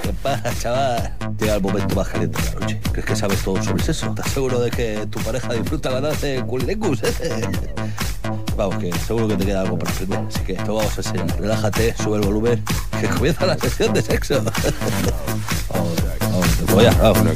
¿Qué pasa, chaval? Llega el momento más caliente de la noche. ¿Crees que sabes todo sobre sexo? ¿Estás seguro de que tu pareja disfruta ganas de culilecus, Vamos, que seguro que te queda algo para aprender. Así que te vamos a enseñar. Relájate, sube el volumen, que comienza la sesión de sexo. Vamos.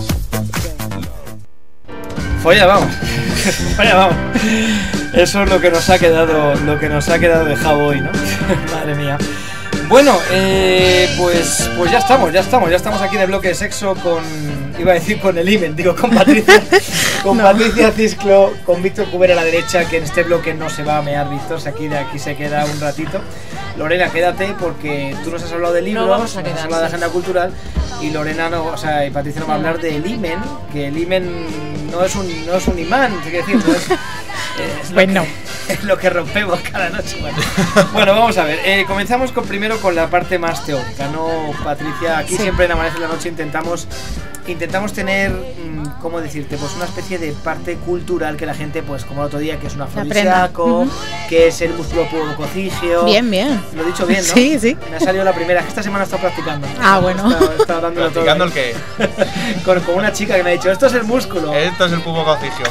Folla, vamos. Folla, vamos. Eso es lo que nos ha quedado de Jabo hoy, ¿no? Madre mía. Bueno, pues ya estamos aquí de bloque de sexo con el Imen, con Patricia, Patricia Cisclo, con Víctor Cubera a la derecha, que en este bloque no se va a mear Víctor, de aquí se queda un ratito. Lorena, quédate porque tú nos has hablado del libro, nos has hablado de agenda cultural y Lorena y Patricia nos va a hablar del Imen, que el Imen no es un imán, quiere decir, no es es lo que rompemos cada noche. Bueno, vamos a ver. Comenzamos primero con la parte más teórica, ¿no, Patricia? Aquí siempre en Amanece la Noche intentamos tener, ¿cómo decirte? Pues una especie de parte cultural que la gente, pues como el otro día, que es un afrodisíaco, que es el músculo pubococigio. Bien. Lo he dicho bien, ¿no? Sí. Me ha salido la primera, que esta semana he estado practicando. Ah, bueno. Estaba dándolo todo. ¿Practicando el qué? con una chica que me ha dicho, esto es el músculo. Esto es el pubococigio.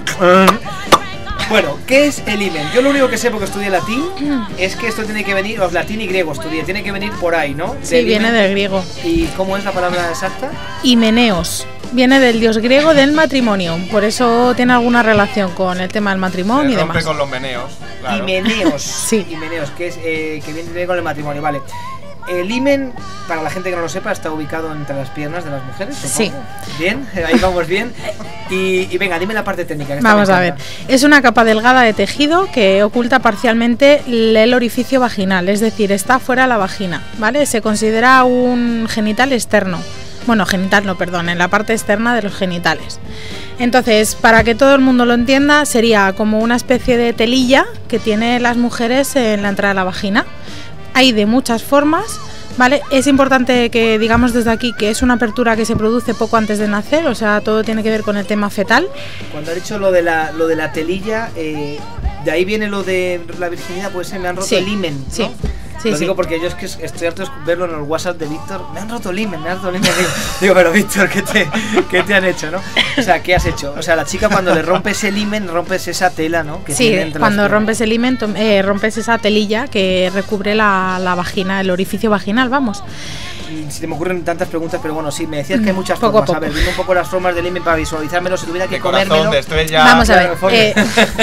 Bueno, ¿qué es el Imen? Yo lo único que sé, porque estudié latín, es que esto tiene que venir, latín y griego estudié, tiene que venir por ahí, ¿no? Sí, viene del griego. ¿Y cómo es la palabra exacta? Himeneos. Viene del dios griego del matrimonio, por eso tiene alguna relación con el tema del matrimonio y demás. Con los meneos, claro. Himeneos. Sí. Himeneos, que es que viene con el matrimonio, vale. El himen, para la gente que no lo sepa, está ubicado entre las piernas de las mujeres, supongo. Sí. Bien, ahí vamos bien. Y venga, dime la parte técnica. Vamos a ver. Es una capa delgada de tejido que oculta parcialmente el orificio vaginal, es decir, está fuera de la vagina, ¿vale? Se considera un genital externo. Bueno, genital no, perdón, en la parte externa de los genitales. Entonces, para que todo el mundo lo entienda, sería como una especie de telilla que tienen las mujeres en la entrada de la vagina. Hay de muchas formas, ¿vale? Es importante que digamos desde aquí que es una apertura que se produce poco antes de nacer, o sea, todo tiene que ver con el tema fetal. Cuando ha dicho lo de la telilla, de ahí viene lo de la virginidad, pues me han roto el himen, ¿no? Sí. Lo digo porque yo es que estoy harto de verlo en el WhatsApp de Víctor. Me han roto el himen. Digo, pero Víctor, ¿qué te han hecho, no? O sea, ¿qué has hecho? O sea, la chica cuando le rompes el himen, rompes esa tela, ¿no? Que sí, cuando rompes el himen, rompes esa telilla que recubre la vagina, el orificio vaginal, vamos. Si te me ocurren tantas preguntas, pero bueno, sí, me decías que hay muchas formas. A ver, dime un poco las formas del himen para visualizármelo, si tuviera que comérmelo. Vamos a ver,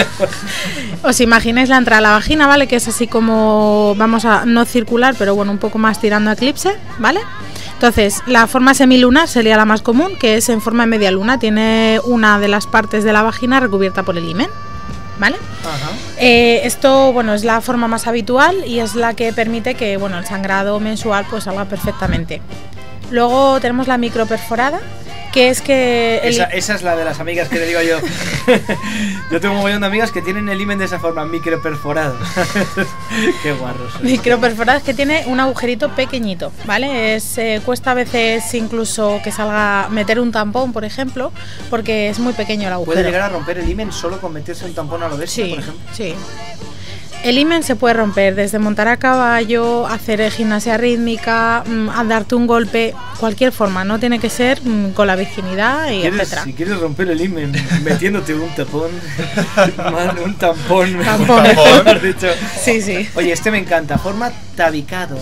os imagináis la entrada a la vagina, ¿vale? Que es así como, no circular, pero bueno, un poco más tirando a eclipse, ¿vale? Entonces, la forma semilunar sería la más común, que es en forma de media luna, tiene una de las partes de la vagina recubierta por el himen, ¿vale? Ajá. Esto, bueno, es la forma más habitual y es la que permite que, bueno, el sangrado mensual pues salga perfectamente. Luego tenemos la microperforada, que es que... Esa es la de las amigas que te digo yo. Yo tengo un montón de amigas que tienen el himen de esa forma, microperforado. Qué guarros. Microperforada es que tiene un agujerito pequeñito, ¿vale? Cuesta a veces incluso que salga, meter un tampón, por ejemplo, porque es muy pequeño el agujero. ¿Puede llegar a romper el himen solo con meterse un tampón a lo bestia, por ejemplo? Sí. El himen se puede romper desde montar a caballo, hacer gimnasia rítmica, darte un golpe, cualquier forma, no tiene que ser con la virginidad y etcétera. Si quieres romper el himen metiéndote un tapón, un tampón. ¿Tampón? Dicho. Sí. Oye, me encanta, forma tabicado.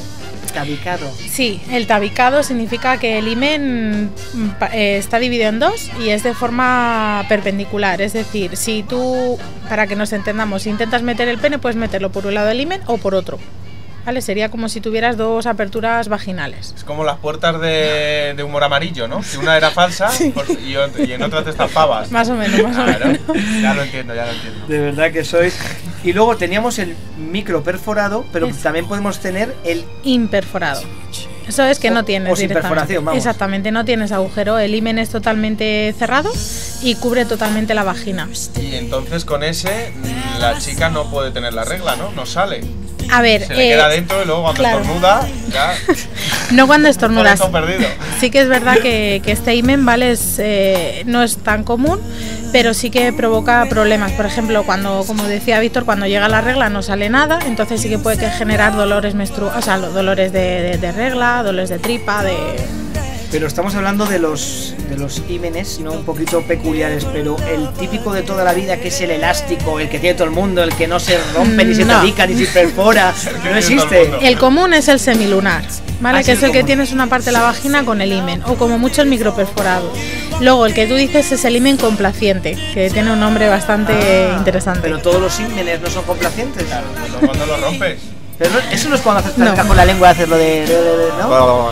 Sí, el tabicado significa que el himen está dividido en dos y es de forma perpendicular, es decir, si tú, para que nos entendamos, si intentas meter el pene, puedes meterlo por un lado del himen o por otro, ¿vale? Sería como si tuvieras dos aperturas vaginales. Es como las puertas de humor amarillo, ¿no? Si una era falsa y en otra te estampabas. Más o menos. Ya lo entiendo. De verdad que sois... Y luego teníamos el microperforado, pero también podemos tener el imperforado. Eso es que no tienes sin perforación, vamos. Exactamente, no tienes agujero. El himen es totalmente cerrado y cubre totalmente la vagina. Y entonces con ese la chica no puede tener la regla, ¿no? No sale. A ver, se le queda dentro y luego cuando estornuda ya... No cuando estornudas. Todo perdido. Sí que es verdad que este himen, ¿vale? No es tan común pero sí que provoca problemas. Por ejemplo, cuando, como decía Víctor, cuando llega la regla no sale nada, entonces sí que puede generar dolores menstruales, o sea, dolores de regla, dolores de tripa, Pero estamos hablando de los ímenes, ¿no? Un poquito peculiares, pero el típico de toda la vida, que es el elástico, el que tiene todo el mundo, el que no se rompe, ni se tabica, ni se perfora, no existe. El común es el semilunar, ¿vale? Que es el que tienes una parte de la vagina con el himen, o como mucho el microperforado. Luego, el que tú dices es el himen complaciente, que tiene un nombre bastante interesante. Pero todos los ímenes no son complacientes. Claro, pero cuando lo rompes. Pero eso no es cuando haces con la lengua, haces lo de ¿no?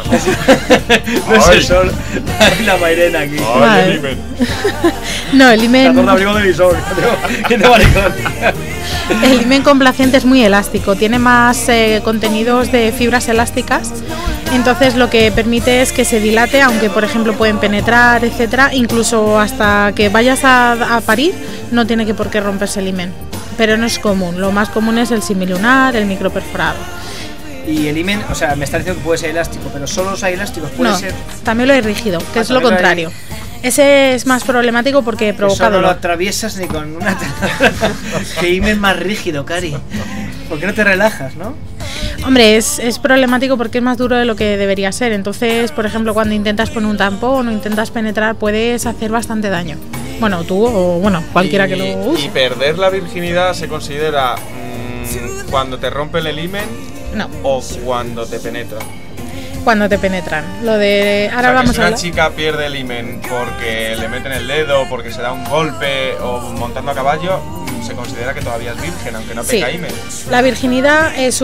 No es el sol. La Mairena aquí. Ay, el himen. No, el himen. La abrigo de visor. ¿Quién te maricón? El himen complaciente es muy elástico, tiene más contenidos de fibras elásticas, entonces lo que permite es que se dilate, aunque por ejemplo pueden penetrar, etcétera, incluso hasta que vayas a parir, no tiene que por qué romperse el himen. Pero no es común, lo más común es el semilunar, el microperforado. Y el himen, o sea, me está diciendo que puede ser elástico, pero solo los hay elásticos, puede ser. También lo hay rígido, que es lo contrario. Ese es más problemático porque provoca dolor. No lo dolor. atraviesas ni con una. Qué himen más rígido, Cari. ¿Por qué no te relajas, no? Hombre, es problemático porque es más duro de lo que debería ser. Entonces, por ejemplo, cuando intentas poner un tampón o intentas penetrar, puedes hacer bastante daño. Bueno, tú o bueno, cualquiera que lo use. ¿Y perder la virginidad se considera cuando te rompe el himen? No. ¿O cuando te penetra? Cuando te penetran. Lo de ahora vamos si a una hablar. chica pierde el himen porque le meten el dedo, porque se da un golpe o montando a caballo, se considera que todavía es virgen, aunque no tenga himen. La virginidad es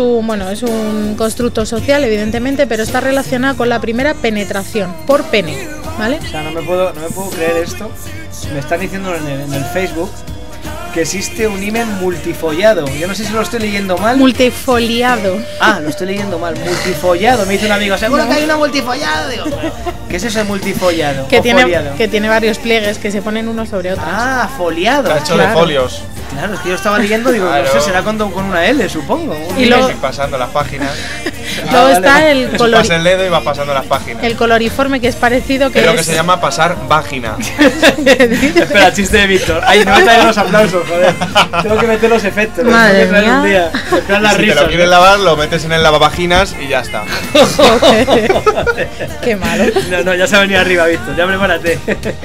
un constructo social, evidentemente, pero está relacionada con la primera penetración por pene, ¿vale? O sea, no me puedo creer esto. Me están diciendo en el Facebook que existe un himen multifollado. Yo no sé si lo estoy leyendo mal. Multifoliado. Ah, lo estoy leyendo mal. Multifollado. Me dice un amigo, seguro que hay una multifollado. Digo, ¿qué es ese multifollado? Que tiene varios pliegues que se ponen unos sobre otros. Ah, foliado. Está hecho de folios. Claro, es que yo estaba leyendo, digo, claro. No sé, será con una L, supongo. Y luego pasando las páginas. Luego está el color. Pasas el dedo y vas pasando las páginas. El coloriforme, que es parecido, que es lo que se llama pasar vágina. Espera, chiste de Víctor. Ay, no me traigan los aplausos, joder. Tengo que meter los efectos. Madre mía. Un día. Si te lo quieres lavar, lo metes en el lavavaginas y ya está. Qué malo. No, ya se ha venido arriba, Víctor. Ya prepárate.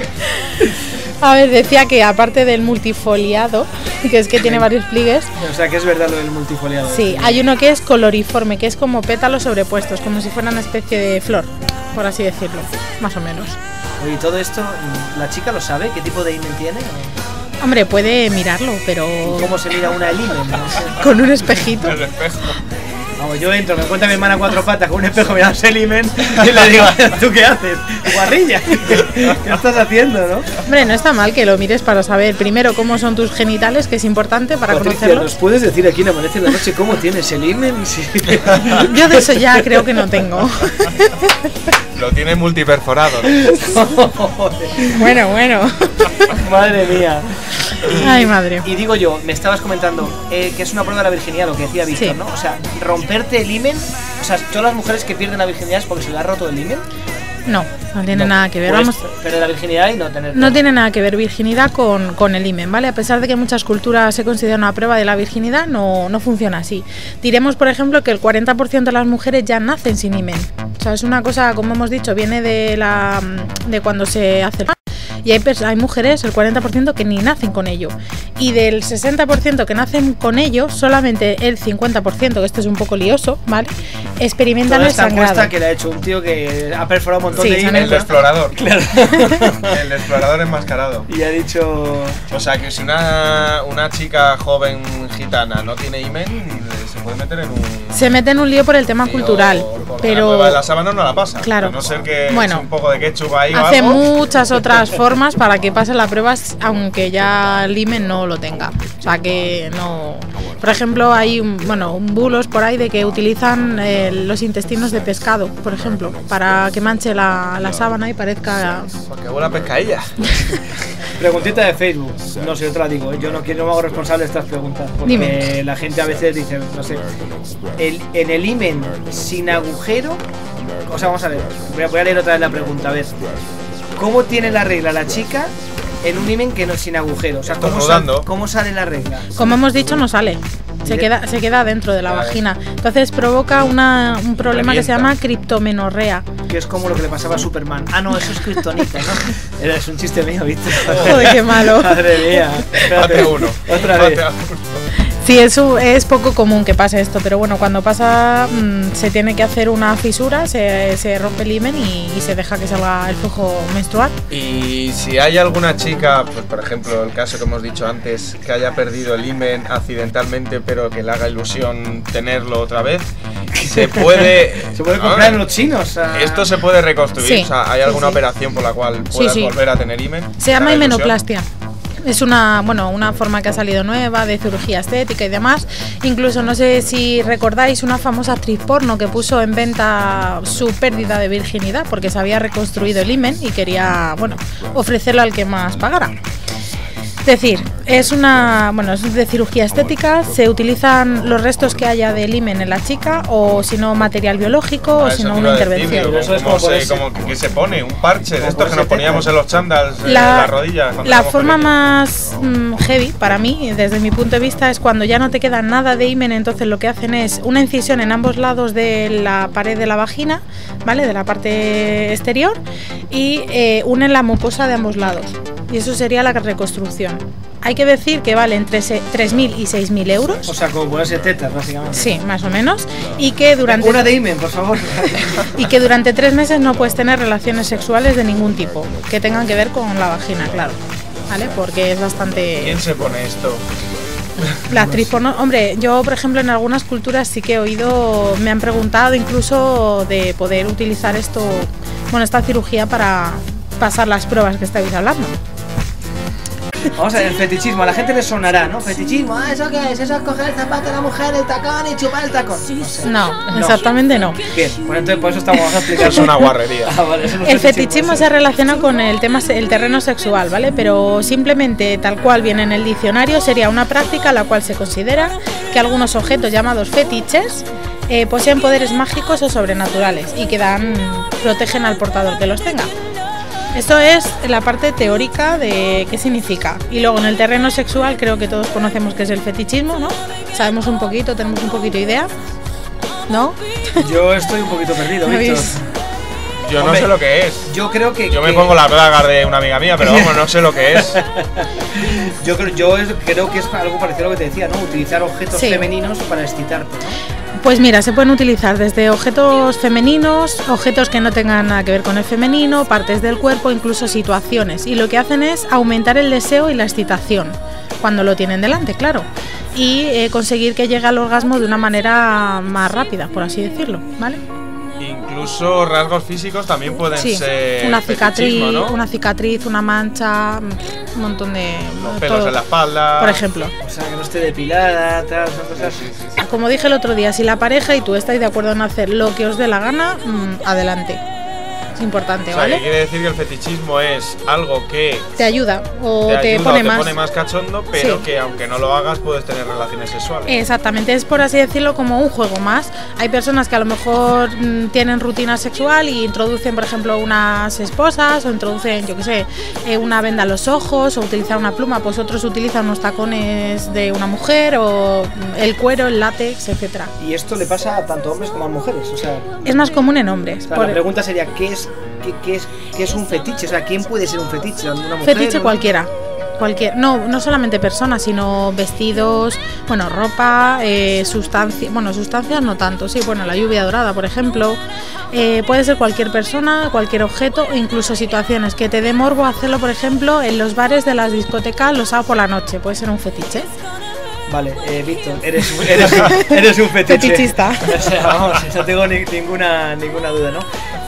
A ver, decía que aparte del multifoliado, que es que tiene varios pliegues. O sea, que es verdad lo del multifoliado. Sí, hay uno que es coloriforme, que es como pétalos sobrepuestos, como si fuera una especie de flor, por así decirlo, más o menos. Oye, ¿y todo esto, la chica lo sabe? ¿Qué tipo de himen tiene? Hombre, puede mirarlo, pero... ¿Y cómo se mira una el himen? No sé. Con un espejito. El espejo. Vamos, yo entro, me cuenta mi hermana cuatro patas con un espejo mirándose el himen y le digo, ¿tú qué haces? Guarrilla, ¿qué estás haciendo, no? Hombre, no está mal que lo mires para saber primero cómo son tus genitales, que es importante para Patricia, conocerlos. ¿nos puedes decir aquí en Amanece en la Noche cómo tienes el himen? Sí. Yo de eso ya creo que no tengo. Lo tiene multiperforado. Bueno. Madre mía. Ay, madre. Y digo yo, me estabas comentando que es una prueba de la virginidad, lo que decía Víctor, sí. ¿No? O sea, romperte el himen, o sea, todas las mujeres que pierden la virginidad es porque se le ha roto el himen. No tiene nada que ver. Pues, vamos. Pero la virginidad y no tener. No tiene nada que ver virginidad con el himen, ¿vale? A pesar de que en muchas culturas se considera una prueba de la virginidad, no funciona así. Diremos, por ejemplo, que el 40% de las mujeres ya nacen sin himen. O sea, es una cosa, como hemos dicho, viene de cuando se hace el... Y hay mujeres, el 40%, que ni nacen con ello. Y del 60% que nacen con ello, solamente el 50%, que esto es un poco lioso, ¿vale? Experimentan el sangrado. Esta encuesta que le ha hecho un tío que ha perforado un montón de himen. El explorador. Claro. El explorador enmascarado. Y ha dicho... O sea, que si una chica joven gitana no tiene himen, se puede meter en un... Se mete en un lío por el tema cultural. Pero la prueba de la sábana no la pasa. Claro. A no ser que bueno, eche un poco de ketchup ahí o algo. Hace muchas otras formas para que pase la prueba, aunque ya el himen no lo tenga. O sea que no... Por ejemplo, hay bulos por ahí de que utilizan los intestinos de pescado, por ejemplo, para que manche la sábana y parezca... Porque huele a pescadilla. Preguntita de Facebook, no sé, yo te la digo, yo no me hago responsable de estas preguntas, porque Dime. La gente a veces dice, no sé, en el himen sin agujero, o sea, vamos a ver, voy a leer otra vez la pregunta, a ver, ¿cómo tiene la regla la chica en un himen que no sin agujero. O sea, Estornudando. ¿cómo sale la regla? Como hemos dicho, no sale. Se queda dentro de la vagina. Entonces provoca un problema que se llama criptomenorrea. Que es como lo que le pasaba a Superman. Ah, no, eso es kriptonita, ¿no? Es un chiste mío, ¿viste? Joder, qué malo. Madre mía. Mate uno. Otra vez. Mate a uno. Sí, eso es poco común que pase esto, pero bueno, cuando pasa se tiene que hacer una fisura, se rompe el himen y se deja que salga el flujo menstrual. Y si hay alguna chica, pues por ejemplo el caso que hemos dicho antes, que haya perdido el himen accidentalmente pero que le haga ilusión tenerlo otra vez, se puede comprar en los chinos. Esto se puede reconstruir. Sí, O sea, ¿hay alguna sí. operación por la cual puedas Sí. volver a tener himen? Se llama ¿Haga ilusión? himenoplastia. Es una forma que ha salido nueva de cirugía estética y demás. Incluso no sé si recordáis una famosa actriz porno que puso en venta su pérdida de virginidad porque se había reconstruido el himen y quería, ofrecerlo al que más pagara. Es decir, es de cirugía estética, se utilizan los restos que haya del himen en la chica o si no material biológico o si no una intervención. Que se pone un parche de estos que nos poníamos en los chándals en la rodilla. La forma más heavy para mí, desde mi punto de vista, es cuando ya no te queda nada de himen, entonces lo que hacen es una incisión en ambos lados de la pared de la vagina, ¿vale? De la parte exterior y unen la mucosa de ambos lados. Y eso sería la reconstrucción. Hay que decir que vale entre 3.000 y 6.000 euros. O sea, como ponerse tetas, básicamente. Sí, más o menos. Y que durante una de himen, por favor. y que durante 3 meses no puedes tener relaciones sexuales de ningún tipo que tengan que ver con la vagina, claro. ¿Vale? Porque es bastante... ¿Quién se pone esto? La actriz porno, hombre, yo por ejemplo en algunas culturas sí que he oído, me han preguntado incluso de poder utilizar esta cirugía para pasar las pruebas que estáis hablando. Vamos a ver, el fetichismo, a la gente le sonará, ¿no? Fetichismo, ¿eso qué es? Eso es coger el zapato de la mujer, el tacón y chupar el tacón. No, exactamente no. Bien, pues entonces por eso estamos a explicar. Eso es una guarrería. Vale, eso no es El fetichismo se relaciona con el terreno sexual, ¿vale? Pero simplemente tal cual viene en el diccionario sería una práctica la cual se considera que algunos objetos llamados fetiches poseen poderes mágicos o sobrenaturales y que protegen al portador que los tenga. Esto es la parte teórica de qué significa. Y luego en el terreno sexual creo que todos conocemos qué es el fetichismo, ¿no? Sabemos un poquito, tenemos un poquito de idea, ¿no? Yo estoy un poquito perdido, Víctor. Yo no sé lo que es. Yo creo que... Yo me pongo la plaga de una amiga mía, pero vamos, no sé lo que es. Yo creo que es algo parecido a lo que te decía, ¿no? Utilizar objetos femeninos para excitarte, ¿no? Pues mira, se pueden utilizar desde objetos femeninos, objetos que no tengan nada que ver con el femenino, partes del cuerpo, incluso situaciones. Y lo que hacen es aumentar el deseo y la excitación, cuando lo tienen delante, claro. Y conseguir que llegue al orgasmo de una manera más rápida, por así decirlo, ¿vale? Incluso rasgos físicos también pueden ser una cicatriz, ¿no? una cicatriz, una mancha, un montón de... Los pelos en la espalda. Por ejemplo. O sea, que no esté depilada, tal, son cosas... Sí. Como dije el otro día, si la pareja y tú estáis de acuerdo en hacer lo que os dé la gana, adelante. Es importante, ¿vale? Que quiere decir que el fetichismo es algo que te ayuda o te pone más cachondo, pero que aunque no lo hagas puedes tener relaciones sexuales. Exactamente, es por así decirlo como un juego más. Hay personas que a lo mejor tienen rutina sexual y introducen, por ejemplo, unas esposas o introducen, yo qué sé, una venda a los ojos o utilizar una pluma, pues otros utilizan unos tacones de una mujer o el cuero, el látex, etcétera. Y esto le pasa a tanto hombres como a mujeres, o sea... Es más común en hombres. O sea, la pregunta sería, ¿qué es un fetiche? O sea, ¿quién puede ser un fetiche? ¿Una mujer? Fetiche cualquiera. No solamente personas, sino vestidos, ropa, sustancias, sustancias no tanto, sí, la lluvia dorada, por ejemplo. Puede ser cualquier persona, cualquier objeto, o incluso situaciones que te dé morbo hacerlo, por ejemplo, en los bares de las discotecas los sábados por la noche, puede ser un fetiche. Vale, Víctor, eres un fetiche. Fetichista. O sea, vamos, no tengo ninguna duda, ¿no?